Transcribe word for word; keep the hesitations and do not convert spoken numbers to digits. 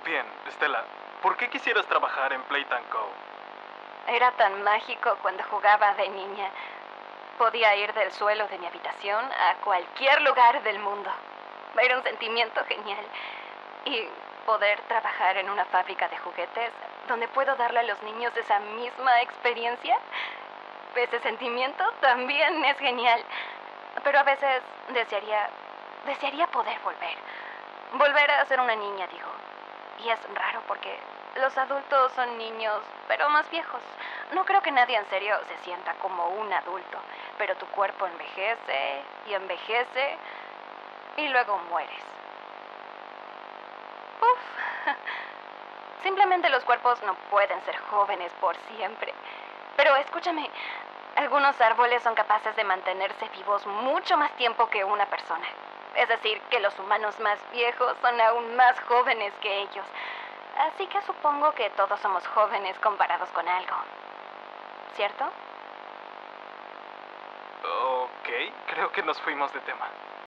Bien, Stella, ¿por qué quisieras trabajar en Playtime Co? Era tan mágico cuando jugaba de niña. Podía ir del suelo de mi habitación a cualquier lugar del mundo. Era un sentimiento genial. Y poder trabajar en una fábrica de juguetes donde puedo darle a los niños esa misma experiencia, ese sentimiento también es genial. Pero a veces desearía, desearía poder volver. Volver a ser una niña, digo. Y es raro porque los adultos son niños, pero más viejos. No creo que nadie en serio se sienta como un adulto, pero tu cuerpo envejece y envejece y luego mueres. Uf. Simplemente los cuerpos no pueden ser jóvenes por siempre. Pero escúchame, algunos árboles son capaces de mantenerse vivos mucho más tiempo que una persona. Es decir, que los humanos más viejos son aún más jóvenes que ellos. Así que supongo que todos somos jóvenes comparados con algo. ¿Cierto? Ok, creo que nos fuimos de tema.